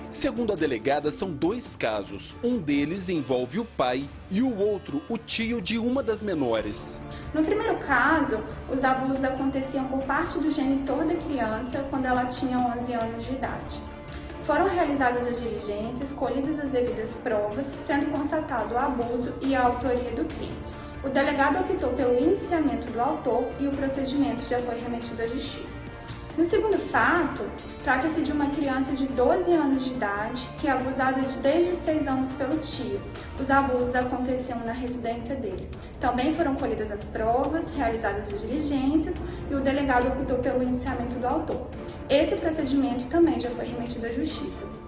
Segundo a delegada, são dois casos. Um deles envolve o pai e o outro o tio de uma das menores. No primeiro caso, os abusos aconteciam por parte do genitor da criança quando ela tinha 11 anos de idade. Foram realizadas as diligências, colhidas as devidas provas, sendo constatado o abuso e a autoria do crime. O delegado optou pelo indiciamento do autor e o procedimento já foi remetido à justiça. No segundo fato, trata-se de uma criança de 12 anos de idade que é abusada desde os 6 anos pelo tio. Os abusos aconteciam na residência dele. Também foram colhidas as provas, realizadas as diligências e o delegado optou pelo indiciamento do autor. Esse procedimento também já foi remetido à justiça.